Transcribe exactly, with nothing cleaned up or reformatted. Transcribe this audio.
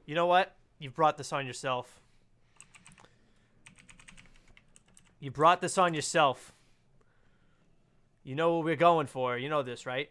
You know what? You've brought this on yourself. You brought this on yourself. You know what we're going for. You know this, right?